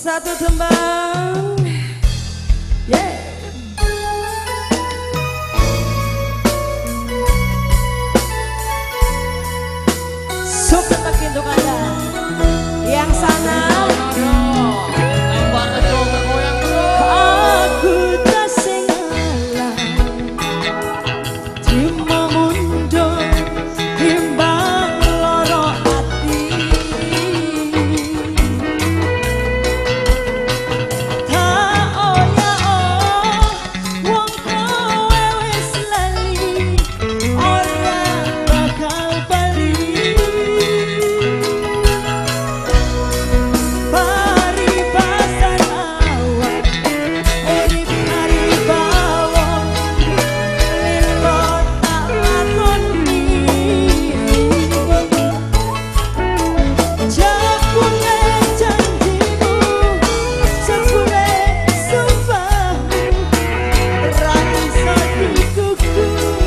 Satu tembang, yeah. Super lagi untuk Anda yang sana. Aku tak sengalah terima mundur timbang loro hati. Tak oya wong kowe wis lali ora bakal bali. Paribasan awak urip hari bawah lilo tak lakoni. Jabune janjimu, sepure sumpahmu, ra iso dikuku.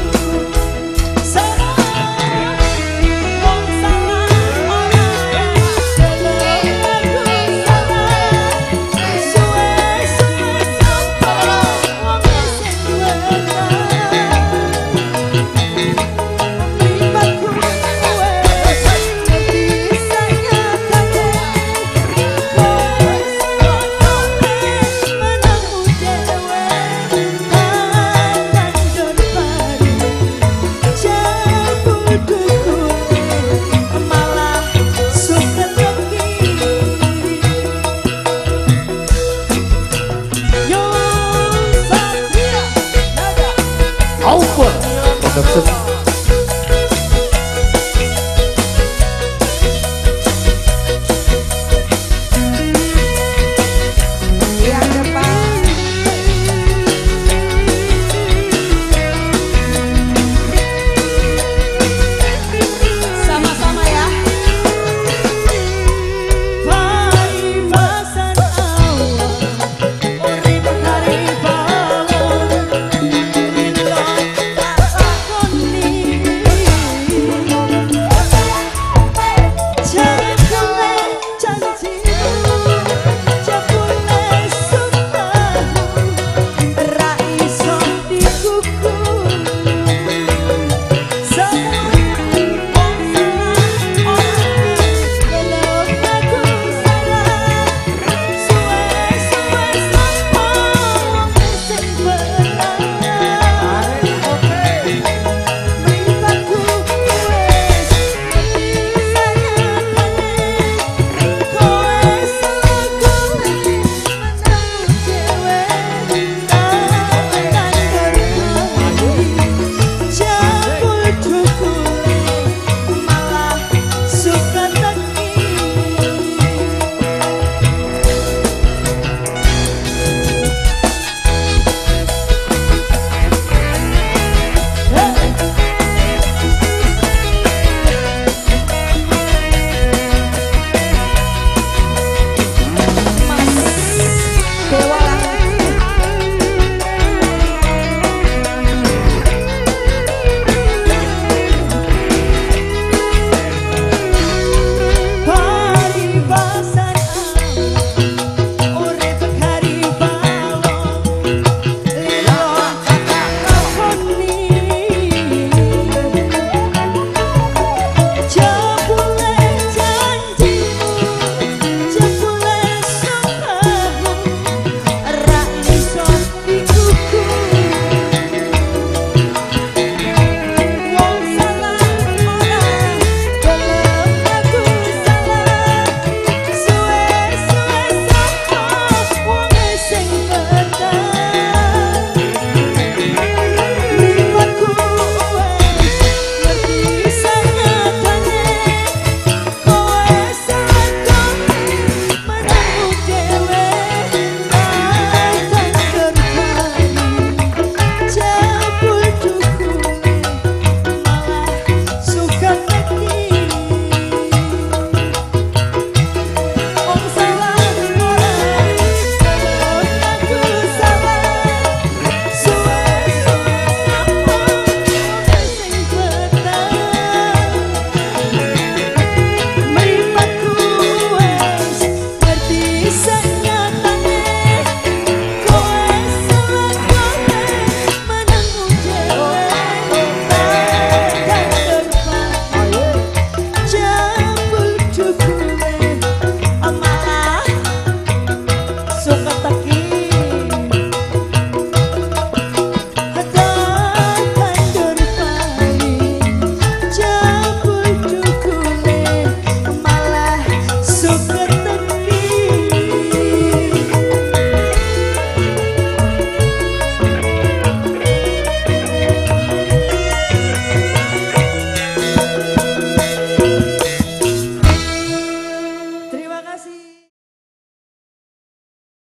Salah wong salah ora salah aku salah. Suwe-suwe sapa wong sing duwe mripatku kowe bisa nyatake kowe menangmu dewe lanjut pari cabut dukune malah suket lagi yo satria nada Auper Production